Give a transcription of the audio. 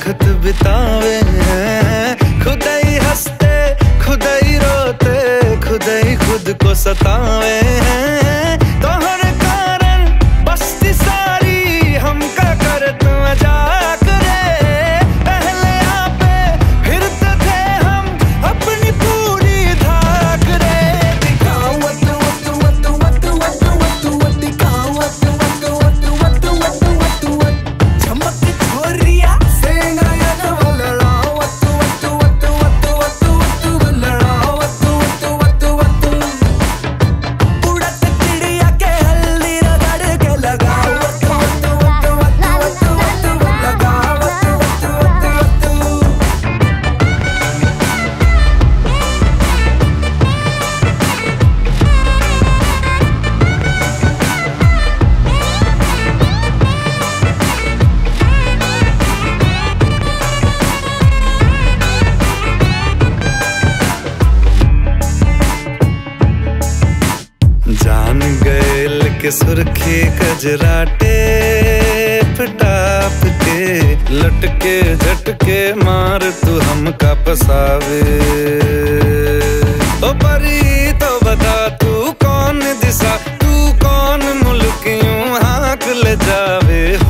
वक्त बितावे हैं। खुद ही हंसते खुद ही रोते खुद ही खुद को सतावे हैं। तोहर कारण बस्ती सारी हमका करत मजाक रे। पहले आपे फिरते थे हम अपनी पूरी धाक रे। दिखाओ वत वत वत वत वत वत वत दिखाओ वत वत वत वत वत वत वत चमक छोरिया से नयन वलड़ा वत वत वत वत वत वत वलड़ा वत वत वत वत उड़त चिड़िया के हल्दी रगड़ के लगाओ वत वत वत वत वत वत लगाओ वत वत वत वत। जान गए के सुर्खी गजरा टेप टाप के लटके झटके मार तू हमका पसावे। ओ परी तो बता तू कौन दिशा तू कौन मुल्क यूं हाँक ले जावे